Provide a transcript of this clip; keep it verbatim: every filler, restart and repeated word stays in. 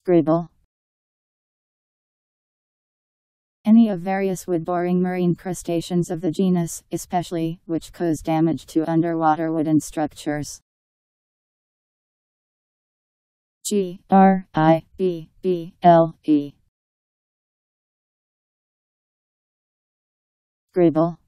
Gribble. Any of various wood-boring marine crustaceans of the genus, especially, which cause damage to underwater wooden structures. G R I B B L E. Gribble.